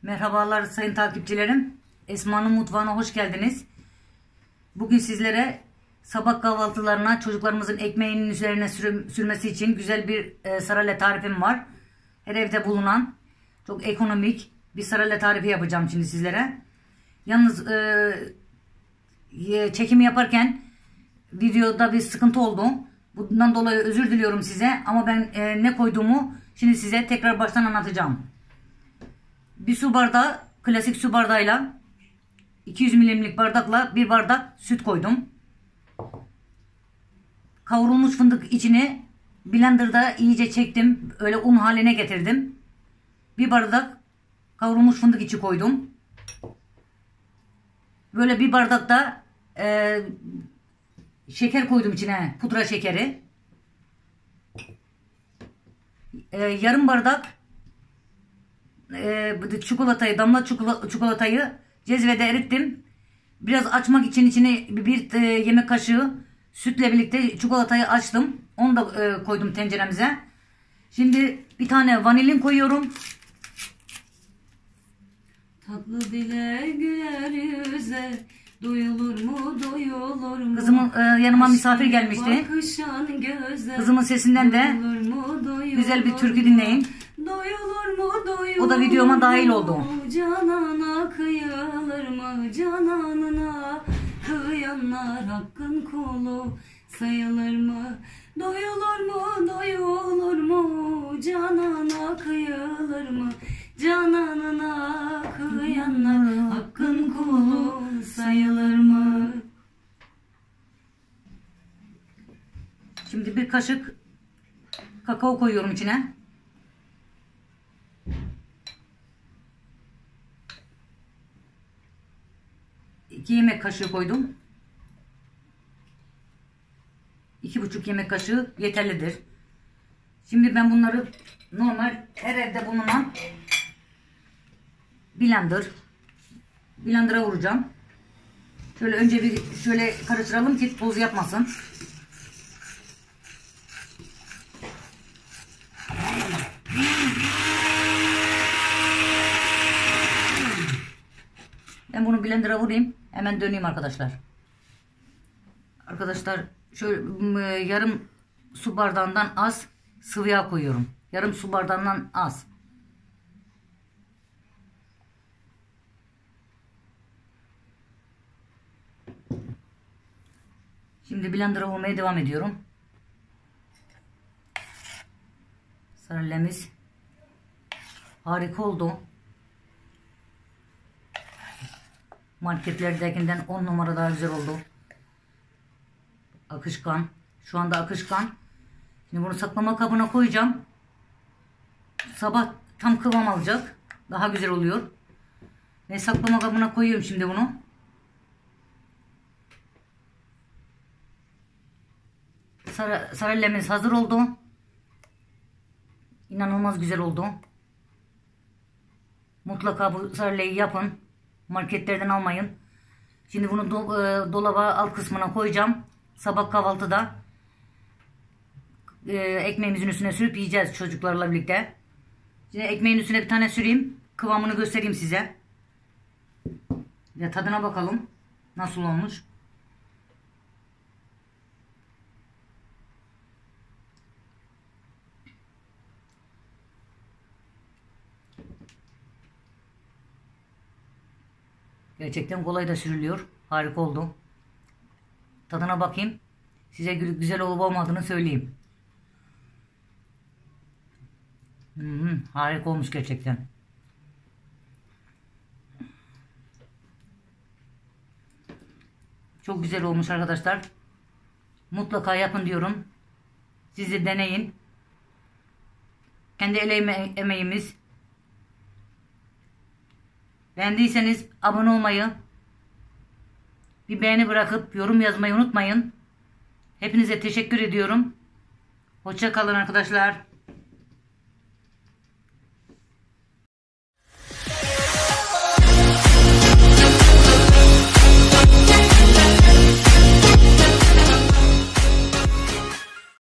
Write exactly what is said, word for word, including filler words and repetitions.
Merhabalar sayın takipçilerim. Esma'nın mutfağına hoş geldiniz. Bugün sizlere sabah kahvaltılarına çocuklarımızın ekmeğinin üzerine sür sürmesi için güzel bir e, saralya tarifim var. Her evde bulunan çok ekonomik bir saralya tarifi yapacağım şimdi sizlere. Yalnız e, çekimi yaparken videoda bir sıkıntı oldu. Bundan dolayı özür diliyorum size. Ama ben e, ne koyduğumu şimdi size tekrar baştan anlatacağım. Bir su bardağı, klasik su bardağıyla iki yüz milimlik bardakla bir bardak süt koydum. Kavrulmuş fındık içini blenderda iyice çektim. Öyle un haline getirdim. Bir bardak kavrulmuş fındık içi koydum. Böyle bir bardakta e, şeker koydum içine. Pudra şekeri. E, yarım bardak e, çikolatayı, damla çikolatayı cezvede erittim. Biraz açmak için içine bir e, yemek kaşığı sütle birlikte çikolatayı açtım. Onu da e, koydum tenceremize. Şimdi bir tane vanilin koyuyorum. Tatlı dile güler yüze, duyulur mu duyulur mu? Kızımın e, yanıma misafir gelmişti. Göze, kızımın sesinden de mu, güzel bir türkü dinleyin. Doyulur mu, doyulur o da videoma dahil oldu. Canana kıyılır mı, cananına kıyanlar hakkın kulu sayılır mı? Doyulur mu, doyulur mu, canana kıyılır mı? Cananına kıyanlar hakkın kulu sayılır mı? Şimdi bir kaşık kakao koyuyorum içine. iki yemek kaşığı koydum. iki buçuk yemek kaşığı yeterlidir. Şimdi ben bunları normal her evde bulunan blender blender'a vuracağım. Şöyle önce bir şöyle karıştıralım ki toz yapmasın. Ben bunu blender'a vurayım. Hemen döneyim arkadaşlar. Arkadaşlar şöyle yarım su bardağından az sıvı yağ koyuyorum. Yarım su bardağından az. Şimdi blender'a vurmaya devam ediyorum. Sarıllemiz harika oldu. Marketlerdekinden on numara daha güzel oldu. Akışkan. Şu anda akışkan. Şimdi bunu saklama kabına koyacağım. Sabah tam kıvam alacak. Daha güzel oluyor. Ve saklama kabına koyuyorum şimdi bunu. Sar sarellemiz hazır oldu. İnanılmaz güzel oldu. Mutlaka bu sarelleyi yapın. Marketlerden almayın. Şimdi bunu do e, dolaba alt kısmına koyacağım. Sabah kahvaltıda e, ekmeğimizin üstüne sürüp yiyeceğiz çocuklarla birlikte. Şimdi ekmeğin üstüne bir tane süreyim. Kıvamını göstereyim size. Ve tadına bakalım. Nasıl olmuş. Gerçekten kolay da sürülüyor. Harika oldu. Tadına bakayım. Size güzel olup olmadığını söyleyeyim. Hmm, harika olmuş gerçekten. Çok güzel olmuş arkadaşlar. Mutlaka yapın diyorum. Siz de deneyin. Kendi el emeğimiz. Beğendiyseniz abone olmayı, bir beğeni bırakıp yorum yazmayı unutmayın. Hepinize teşekkür ediyorum. Hoşça kalın arkadaşlar.